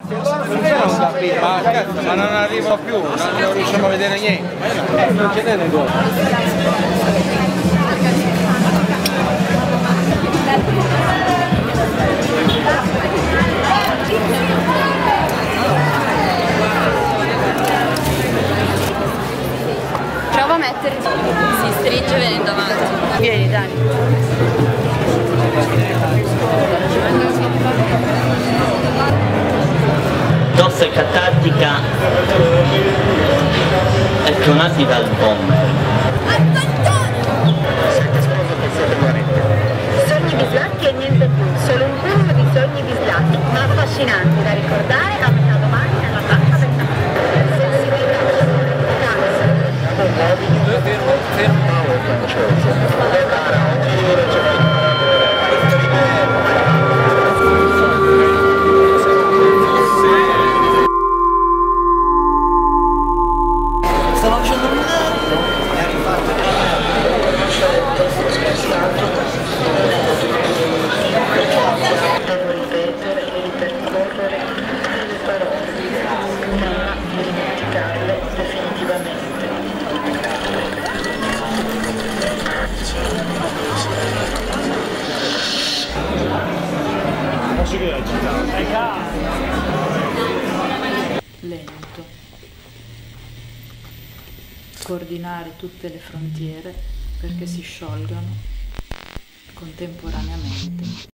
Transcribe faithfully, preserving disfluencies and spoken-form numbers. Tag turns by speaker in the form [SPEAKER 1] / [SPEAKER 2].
[SPEAKER 1] Ma cazzo, ma non arrivo più, non, non riusciamo a vedere niente. Eh, non ce n'è negozio.
[SPEAKER 2] Prova a mettere, si stringe venendo avanti. Vieni, dai.
[SPEAKER 3] Tosse catartica e clonati dal bomber.
[SPEAKER 4] Sogni bislacchi e niente più, solo un turno di sogni bislacchi, ma affascinanti da ricordare a metà domani nella tappa del caffè. Sensibilità,
[SPEAKER 3] Stavo facendo un
[SPEAKER 4] devo ripetere e ripercorrere le parole, ma dimenticarle definitivamente.
[SPEAKER 5] Lento. Coordinare tutte le frontiere perché si sciolgano contemporaneamente.